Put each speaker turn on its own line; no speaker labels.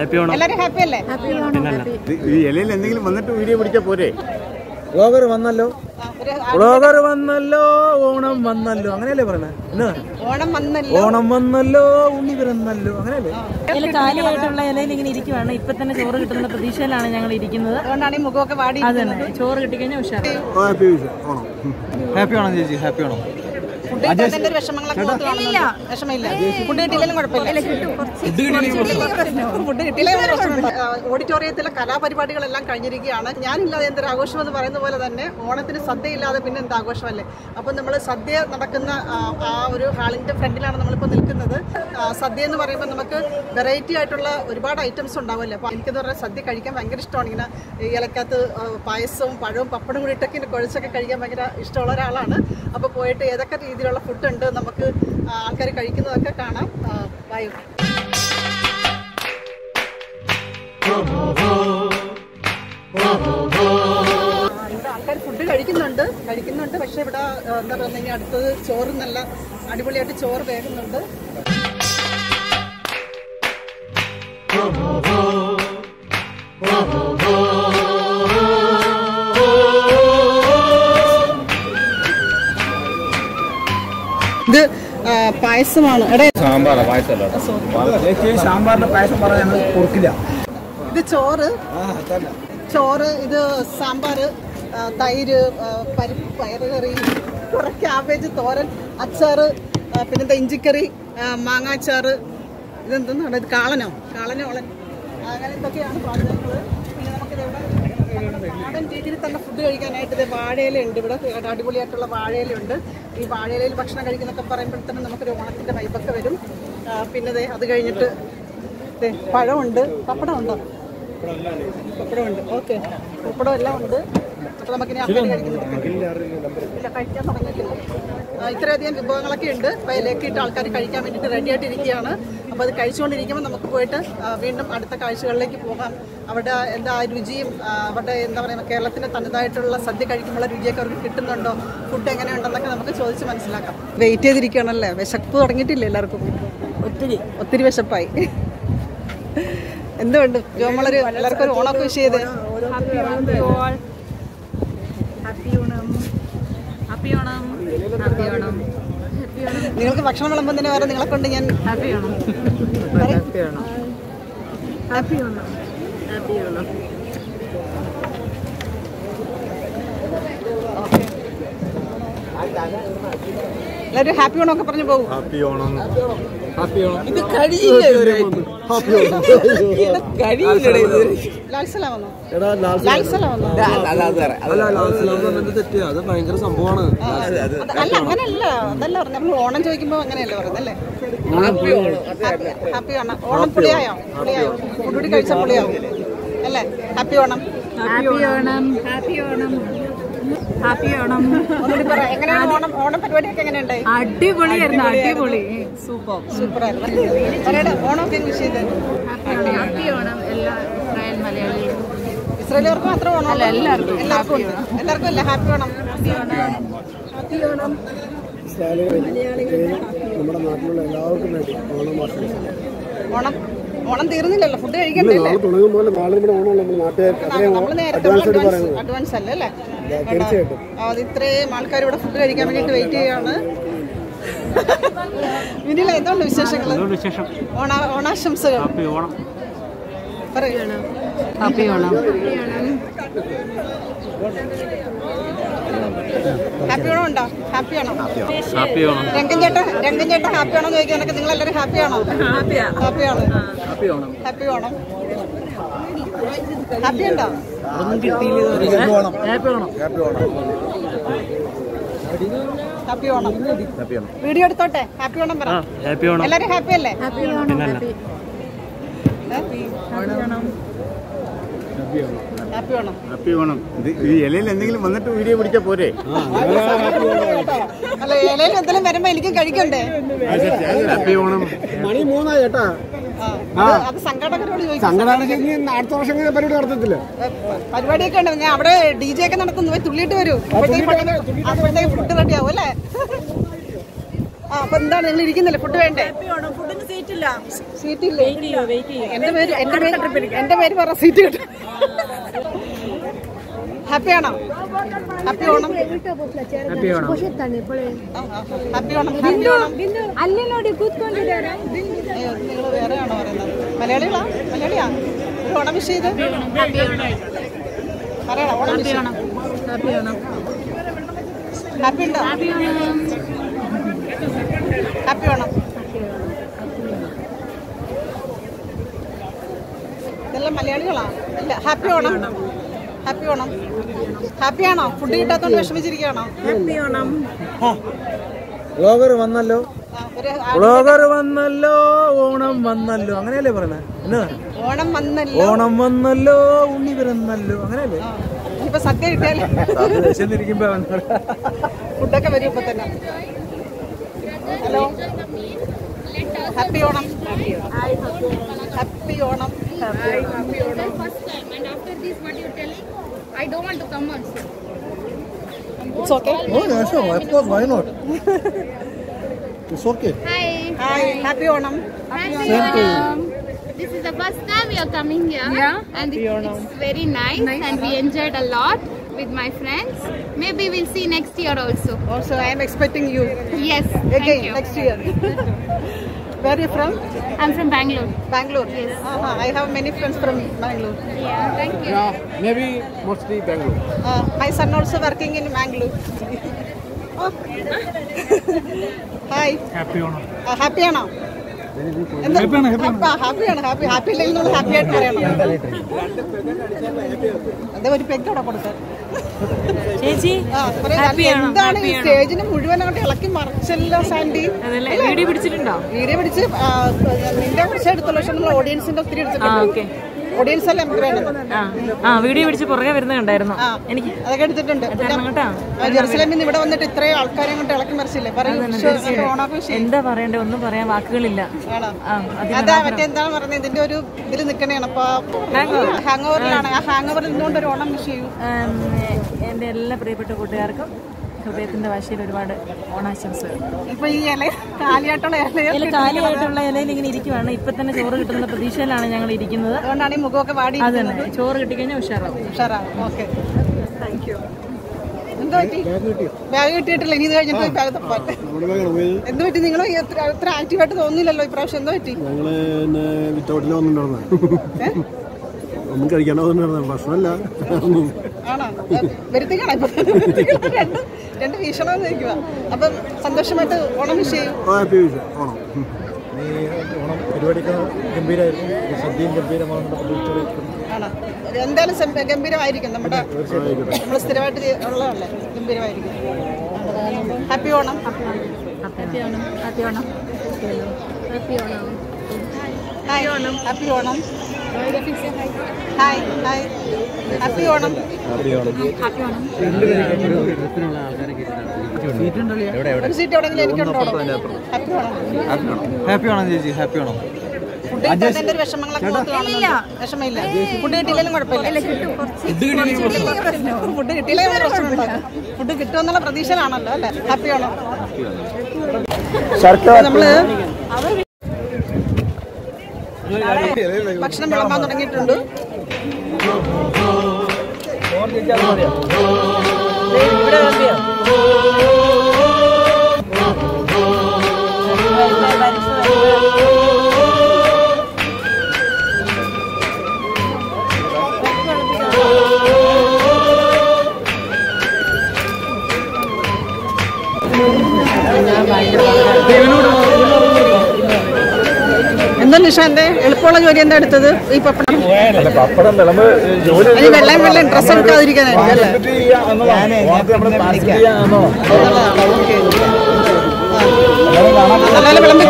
എല്ലാരും ഹാപ്പി അല്ലേ?
ഈ ഇലയിൽ എന്തെങ്കിലും വന്നിട്ട് വീഡിയോ പിടിച്ചാ പോരെ?
വ്ളോഗർ വന്നല്ലോ, വ്ളോഗർ വന്നല്ലോ, ഓണം വന്നല്ലോ, അങ്ങനെയല്ലേ പറയണേ? ഓണം വന്നല്ലോ, ഉണ്ണി പിറന്നല്ലോ, അങ്ങനെയല്ലേ?
കാലിയായിട്ടുള്ള ഇലയിൽ ഇങ്ങനെ ഇരിക്കുവാണ്. ഇപ്പൊ തന്നെ ചോറ് കിട്ടുന്ന പ്രതീക്ഷയിലാണ് ഞങ്ങൾ ഇരിക്കുന്നത്.
അതുകൊണ്ടാണ് ഈ മുഖമൊക്കെ വാടി.
അതന്നെ, ചോറ് കിട്ടിക്കഴിഞ്ഞാൽ ഉഷാറ്.
ഹാപ്പി ആണോ ചേച്ചി? ഹാപ്പി ആണോ?
ഓഡിറ്റോറിയത്തിലെ കലാപരിപാടികളെല്ലാം കഴിഞ്ഞിരിക്കുകയാണ്. ഞാനില്ലാതെ എന്തൊരു ആഘോഷം എന്ന് പറയുന്ന പോലെ തന്നെ ഓണത്തിന് സദ്യ ഇല്ലാതെ പിന്നെ എന്ത് ആഘോഷമല്ലേ? അപ്പം നമ്മൾ സദ്യ നടക്കുന്ന ആ ഒരു ഹാളിന്റെ ഫ്രണ്ടിലാണ് നമ്മളിപ്പോൾ നിൽക്കുന്നത്. സദ്യ എന്ന് പറയുമ്പോൾ നമുക്ക് വെറൈറ്റി ആയിട്ടുള്ള ഒരുപാട് ഐറ്റംസ് ഉണ്ടാവുമല്ലോ. അപ്പോൾ എനിക്കെന്ന് പറഞ്ഞാൽ സദ്യ കഴിക്കാൻ ഭയങ്കര ഇഷ്ടമാണ്. ഇങ്ങനെ ഇലക്കകത്ത് പായസവും പഴവും പപ്പടം കൂടിയിട്ടൊക്കെ ഇങ്ങനെ കുഴച്ചൊക്കെ കഴിക്കാൻ ഭയങ്കര ഇഷ്ടമുള്ള ഒരാളാണ്. അപ്പോൾ പോയിട്ട് ഏതൊക്കെ രീതിയിലുള്ള ഫുഡ് ഉണ്ട്, നമുക്ക് ആൾക്കാർ കഴിക്കുന്നതൊക്കെ കാണാം. ബൈ. ആൾക്കാർ ഫുഡ് കഴിക്കുന്നുണ്ട്. പക്ഷെ ഇവിടെ എന്താ പറയുക, ഇനി അടുത്തത് ചോറ് നല്ല അടിപൊളിയായിട്ട് ചോറ് വേകുന്നുണ്ട്. ഇത് പായസമാണ്.
സാമ്പാറിന്റെ പായസം പറയാൻ കൊടുക്കില്ല.
ഇത് ചോറ്, ഇത് സാമ്പാറ്, തൈര്, പരിപ്പ്, പയറുകറി, കുറെ ക്യാബേജ് തോരൻ, അച്ചാറ്, പിന്നെന്താ ഇഞ്ചിക്കറി, മാങ്ങാച്ചാറ്, ഇതെന്താണ്? ഇത് കാളനോളൻ, അങ്ങനെ എന്തൊക്കെയാണ് പാചകങ്ങൾ. പിന്നെ നമുക്കിതെവിടെ നാടൻ രീതിയിൽ തന്നെ ഫുഡ് കഴിക്കാനായിട്ട് ഇത് വാഴയിലുണ്ട്. ഇവിടെ അടിപൊളിയായിട്ടുള്ള വാഴയിലുണ്ട്. ഈ വാഴയിലയിൽ ഭക്ഷണം കഴിക്കുന്നൊക്കെ പറയുമ്പോഴത്തേനും നമുക്കൊരു ഓണത്തിൻ്റെ വൈബൊക്കെ വരും. പിന്നെ അത് കഴിഞ്ഞിട്ട് പഴമുണ്ട്. പപ്പടമുണ്ടോ? പപ്പടമുണ്ട്. ഓക്കെ, പപ്പടം എല്ലാം ഉണ്ട്. അപ്പോൾ നമുക്കിനി ആൾക്കാർ കഴിക്കുന്നില്ല, കഴിക്കാൻ തുടങ്ങിയിട്ടില്ല. ഇത്രയധികം വിഭവങ്ങളൊക്കെ ഉണ്ട്. അപ്പോൾ അതിലേക്ക് ഇട്ട് ആൾക്കാർ കഴിക്കാൻ വേണ്ടിയിട്ട് റെഡിയായിട്ടിരിക്കുകയാണ്. അപ്പോൾ അത് കഴിച്ചുകൊണ്ടിരിക്കുമ്പോൾ നമുക്ക് പോയിട്ട് വീണ്ടും അടുത്ത കാഴ്ചകളിലേക്ക് പോകാം. അവിടെ എന്താ രുചിയും അവിടെ എന്താ പറയുക, കേരളത്തിൻ്റെ തനതായിട്ടുള്ള സദ്യ കഴിക്കുമ്പോൾ രുചിയൊക്കെ അവർക്ക് കിട്ടുന്നുണ്ടോ, ഫുഡ് എങ്ങനെയുണ്ടെന്നൊക്കെ നമുക്ക് ചോദിച്ച് മനസ്സിലാക്കാം. വെയിറ്റ് ചെയ്തിരിക്കുകയാണല്ലേ? വിശപ്പ് തുടങ്ങിയിട്ടില്ല എല്ലാവർക്കും? ഒത്തിരി വിശപ്പായി. എന്തുകൊണ്ട് ജോമളൊരു എല്ലാവർക്കും ഒരു ഓണമൊക്കെ വിഷ് ചെയ്ത്? നിങ്ങൾക്ക് ഭക്ഷണം വിളമ്പുന്നതിന് വേറെ നിങ്ങളെ കൊണ്ട് ഞാൻ എല്ലാവരും ഹാപ്പി ഓണം ഒക്കെ പറഞ്ഞു പോകും. ഇത്
ഭയങ്കര സംഭവമാണ്.
അല്ല, അങ്ങനെയല്ല. അതല്ല പറഞ്ഞത്. നമ്മൾ ഓണം ചോദിക്കുമ്പോ അങ്ങനെയല്ലേ പറയുന്നല്ലേ? ഹാപ്പി ഓണം. ഓണം പൊളിയായോ? ഫുഡ് കഴിച്ച പൊളിയാവും അല്ലേ? ഹാപ്പി ഓണം. എങ്ങനെയാണ് ഓണം പരിപാടിയൊക്കെ എങ്ങനെയുണ്ടായി?
അടിപൊളിയായിരുന്നു. അടിപൊളി,
സൂപ്പറായിരുന്നു. ഓണമൊക്കെ വിഷ് ചെയ്തത്? ഇസ്രായേലിയർക്ക് മാത്രം ഓണം? എല്ലാവർക്കും അല്ലേ? ഹാപ്പി ഓണം.
നമ്മുടെ നാട്ടിലുള്ള എല്ലാവർക്കും വേണ്ടി
ഓണം തീർന്നില്ലല്ലോ, ഫുഡ് കഴിക്കണ്ടേ? നമ്മള് നേരത്തെ അഡ്വാൻസ് അല്ലേ? അത് ഇത്രയും ആൾക്കാർ ഇവിടെ ഫുഡ് കഴിക്കാൻ വേണ്ടിട്ട് വെയിറ്റ് ചെയ്യാണ്. വിനില, എന്തുകൊണ്ട് വിശേഷങ്ങൾ? ഓണാശംസകൾ പറയണം.
ഹാപ്പി ഓണം.
ഹാപ്പി ഓണം ഉണ്ടോ? ഹാപ്പി ആണോ? രംഗൻ ചേട്ടൻ ഹാപ്പി ആണോ ചോദിക്കാനൊക്കെ നിങ്ങൾ എല്ലാവരും ഹാപ്പിയാണോ? ഹാപ്പിയാണ്. ഹാപ്പി ഓണം. ഹാപ്പി ഉണ്ടോ? ഹാപ്പി ഓണം. വീഡിയോ എടുത്തോട്ടെ? ഹാപ്പി ഓണം പറ. എല്ലാരും ഹാപ്പി അല്ലേ?
ഹാപ്പി ഓണം. ഈ ഇലയിൽ എന്തെങ്കിലും വന്നിട്ട് വീഡിയോ പിടിച്ചാ പോരെ?
അല്ല, ഇലയിൽ എന്തെങ്കിലും വരുമ്പോ എനിക്കും കഴിക്കണ്ടേ?
ഹാപ്പി ഓണം.
മണി 3 ചേട്ടാ.
അത് സംഘാടകരോട് ചോദിക്കും.
അടുത്ത വർഷം പരിപാടി നടത്തത്തില്ല.
പരിപാടിയൊക്കെ ഉണ്ട്. ഞാൻ അവിടെ DJ ഒക്കെ നടത്തുന്നു. പോയി തുള്ളിയിട്ട് വരൂ. അപ്പോഴത്തേക്ക് ഫുഡ് റെഡി ആവും അല്ലേ? അപ്പൊ എന്താണ് നിങ്ങൾ ഇരിക്കുന്നില്ല? ഫുഡ് വേണ്ടേ?
ഫുഡിന് സീറ്റില്ല.
സീറ്റില്ലേ? എന്റെ പേര് പറ, സീറ്റ് കിട്ടും. ഹാപ്പിയാണോ? ഹാപ്പി ഓണം. ഹാപ്പി ഓണം.
ಅಲ್ಲಿ ನೋಡಿ ಕೂತ್ಕೊಂಡಿದ್ದಾರೆ.
നിങ്ങൾ വേറെയാണോ പറയുന്നത്? മലയാളികളാ? മലയാളിയാ? ഒരു ഓണം വിഷ് ചെയ്ത് പറയണം. ഓണം വിഷ്. ഹാപ്പി ഉണ്ടോ? ഹാപ്പി ഓണം. ഇതെല്ലാം മലയാളികളാ? ഇല്ല. ഹാപ്പി ഓണം. ഹാപ്പി ഓണം. ഹാപ്പിയാണോ? ഫുഡ് കിട്ടാത്തോണ്ട് വിഷമിച്ചിരിക്കുകയാണോ?
ഹാപ്പി ഓണം.
വ്ളോഗർ വന്നല്ലോ, വ്ളോഗർ വന്നല്ലോ, ഓണം വന്നല്ലോ, അങ്ങനെയല്ലേ പറയണേ?
ഓണം വന്നല്ലോ,
ഓണം വന്നല്ലോ, ഉണ്ണി പിറന്നല്ലോ, അങ്ങനെയല്ലേ?
ഇപ്പൊ സദ്യ കിട്ടിയാലേ
വിശന്നിരിക്കുമ്പോ
ഫുഡൊക്കെ വരും ഇപ്പൊ തന്നെ. Hello, happy Onam. Happy Onam.
I don't want to come also.
It's okay.
Oh, yeah, sure. Of course, why not? It's okay.
Hi.
Hi, happy Onam.
This is the first time we are coming here. Yeah. And it's very nice and we enjoyed a lot with my friends. Maybe we'll see next year also.
Also, I am expecting you.
Yes.
Again,
Thank you.
next year. Where are you from?
I'm from Bangalore.
Bangalore.
Yes.
I have many friends from Bangalore.
Yeah. Thank you.
Yeah, maybe mostly Bangalore.
My son also working in Bangalore. Oh. Hi.
Happy Onam.
Happy Onam. Happy ഇല്ലെങ്കിൽ നമ്മൾ happy ആയിട്ട് പറയണം. അതേ ഒരു പെഗ്ഗോടെ കൊടുക്കാൻ
ചേച്ചി.
എന്താണ് ഈ സ്റ്റേജിന് മുഴുവൻ അങ്ങോട്ട് ഇളക്കി മറിച്ചല്ലോ സാൻഡി.
വീഡിയോ പിടിച്ചിട്ടുണ്ടോ?
വീഡിയോ പിടിച്ച് നിന്റെ കുറച്ച് എടുത്തുള്ളൂ. പക്ഷെ നമ്മൾ ഓഡിയൻസിന്റെ ഒത്തിരി എടുത്തിട്ടുണ്ട്. ഓഡിയൻസ് അല്ലേ നമുക്ക് വേണ്ടത്.
വീഡിയോ പിടിച്ച് പുറകെ വരുന്ന കണ്ടായിരുന്നു. എനിക്ക്
അതൊക്കെ എടുത്തിട്ടുണ്ട്. ജെറുസലേമിൽ നിന്ന് ഇവിടെ വന്നിട്ട് ഇത്രയും ആൾക്കാരെ അങ്ങോട്ട് ഇളക്കി മറിച്ചില്ലേ?
എന്താ പറയണ്ടേ? ഒന്നും പറയാൻ വാക്കുകളില്ല.
അതാ മറ്റെന്താണ് പറഞ്ഞത്, ഇതിന്റെ ഒരു ഇതിൽ നിക്കണേണ്. അപ്പൊ ഹാങ് ഓവറിലാണ്. ആ ഹാങ് ഓവറിൽ നിന്നുകൊണ്ട് ഒരു ഓണം വിഷ് ചെയ്യൂ.
എന്റെ എല്ലാ പ്രിയപ്പെട്ട കൂട്ടുകാർക്കും ഹൃദയത്തിന്റെ ഭാഷയിൽ ഒരുപാട് ഓണാശംസകൾ.
ഇപ്പൊ ഈ കാലിയായിട്ടുള്ള
കാലിയായിട്ടുള്ള ഇലയിൽ ഇങ്ങനെ ഇരിക്കുവാണ്. ഇപ്പൊ തന്നെ ചോറ് കിട്ടുന്ന പ്രതീക്ഷയിലാണ് ഞങ്ങൾ ഇരിക്കുന്നത്.
അതുകൊണ്ടാണ് ഈ മുഖമൊക്കെ വാടി.
അതെ, ചോറ് കിട്ടിക്കഴിഞ്ഞാൽ ഉഷാറാവും.
Okay, thank you. എന്താ പറ്റി? ബാഗ് കിട്ടിയിട്ടില്ല. ഇനി ഇത് കഴിഞ്ഞിട്ട് ബാഗ് തപ്പാൻ. എന്ത് പറ്റി? നിങ്ങൾ ഇത്ര ആക്റ്റീവായിട്ട് തോന്നില്ലല്ലോ ഇപ്രാവശ്യം. എന്താ പറ്റി?
ഒന്നും കഴിക്കാനോ ഭക്ഷണമല്ല.
ആണോ? വരുത്തിക്കാണോ ഇപ്പൊ? രണ്ട് വീക്ഷണമെന്ന് ഇരിക്കുക. അപ്പം സന്തോഷമായിട്ട് ഓണം വിഷ് ചെയ്യും.
ഓണം
ആണോ? എന്തായാലും ഗംഭീരമായിരിക്കും. നമ്മൾ സ്ഥിരമായിട്ട് ഉള്ളതല്ലേ, ഗംഭീരമായിരിക്കും. Happy Onam. Happy Onam. Happy Onam. Happy Onam. Hi Onam. Happy Onam. Hi hi. Happy Onam. Happy Onam. Happy Onam. ഒരു സീറ്റ് എവിടെയെങ്കിലും എനിക്കുണ്ടോ? ഹാപ്പി ഓണം.
ഹാപ്പി ഓണം ചേച്ചി. ഹാപ്പി ഓണം.
ഫുഡ് കിട്ടാത്തതിന്റെ ഒരു വിഷമങ്ങളൊക്കെ വിഷമമില്ല. ഫുഡ് കിട്ടിയില്ലെങ്കിലും കുഴപ്പമില്ല. ഫുഡ് കിട്ടിയില്ലെങ്കിൽ പ്രശ്നമുണ്ടോ? ഫുഡ് കിട്ടുമെന്നുള്ള പ്രതീക്ഷയിലാണല്ലോ അല്ലേ? ഹാപ്പി ഓണം. നമ്മള് ഭക്ഷണം വിളമ്പാൻ തുടങ്ങിയിട്ടുണ്ട്. എന്താ നിഷാന്റെ എളുപ്പമുള്ള ജോലി എന്താ എടുത്തത്? ഈ പപ്പടം വെള്ളം ഡ്രസ് എടുക്കാതിരിക്കാനായിരിക്കും അല്ലേ? നല്ലപോലെ വിളമ്പി